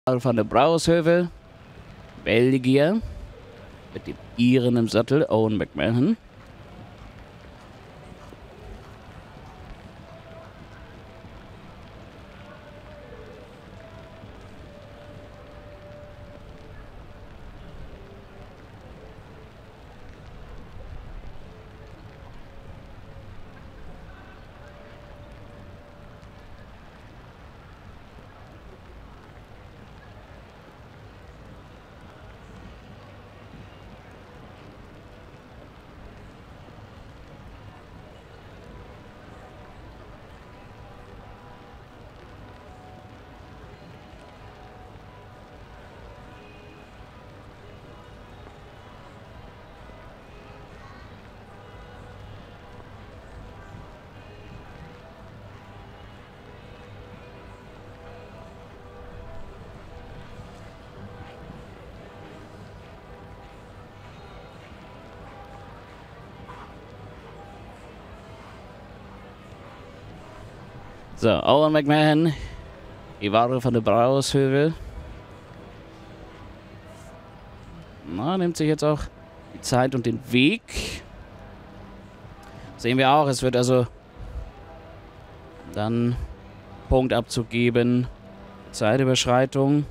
Van der Brouwersheuvel, Belgier, mit dem Iren im Sattel, Owen McMahon. So, Owen McMahon, Ivan van der Brouwersheuvel. Na, nimmt sich jetzt auch die Zeit und den Weg. Sehen wir auch, es wird also dann Punktabzug geben. Zeitüberschreitung.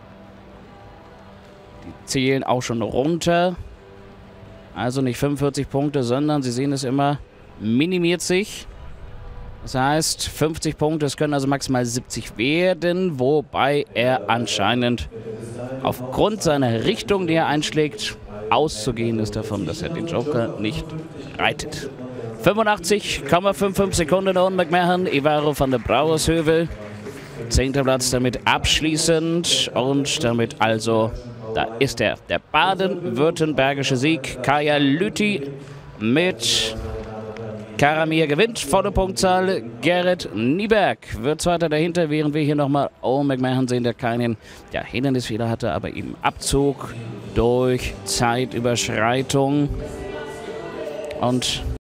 Die zählen auch schon runter. Also nicht 45 Punkte, sondern Sie sehen es immer, minimiert sich. Das heißt, 50 Punkte, es können also maximal 70 werden, wobei er anscheinend aufgrund seiner Richtung, die er einschlägt, auszugehen ist davon, dass er den Joker nicht reitet. 85,55 Sekunden Owen McMahon, Ivan van der Brouwersheuvel. 10. Platz damit abschließend und damit also, da ist er, der baden-württembergische Sieg. Kaya Lüthi mit Karamir gewinnt, volle Punktzahl. Gerrit Nieberg wird Zweiter dahinter, während wir hier nochmal Owen McMahon sehen, der keinen Hindernisfehler hatte, aber eben Abzug durch Zeitüberschreitung. Und